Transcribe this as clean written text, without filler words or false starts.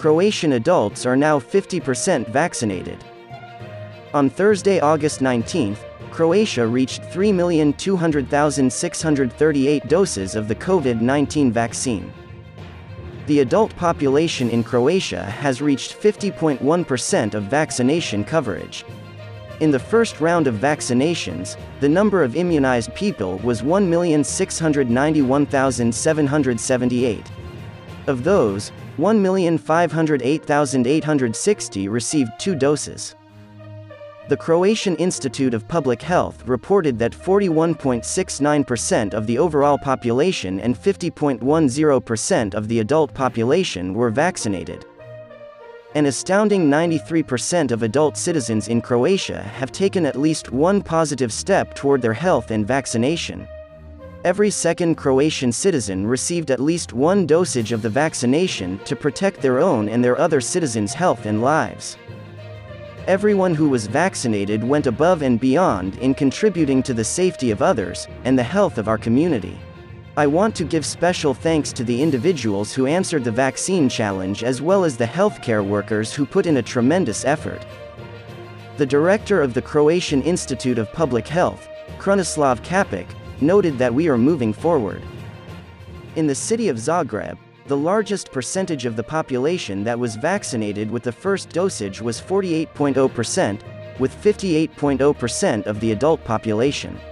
Croatian adults are now 50% vaccinated. On Thursday, August 19, Croatia reached 3,200,638 doses of the COVID-19 vaccine. The adult population in Croatia has reached 50.1% of vaccination coverage. In the first round of vaccinations, the number of immunized people was 1,691,778. Of those, 1,508,860 received 2 doses. The Croatian Institute of Public Health reported that 41.69% of the overall population and 50.10% of the adult population were vaccinated. An astounding 93% of adult citizens in Croatia have taken at least one positive step toward their health and vaccination. Every second Croatian citizen received at least one dosage of the vaccination to protect their own and their other citizens' health and lives. Everyone who was vaccinated went above and beyond in contributing to the safety of others and the health of our community. I want to give special thanks to the individuals who answered the vaccine challenge as well as the healthcare workers who put in a tremendous effort. The director of the Croatian Institute of Public Health, Krunoslav Kapic, noted that we are moving forward. In the city of Zagreb, the largest percentage of the population that was vaccinated with the first dosage was 48.0%, with 58.0% of the adult population.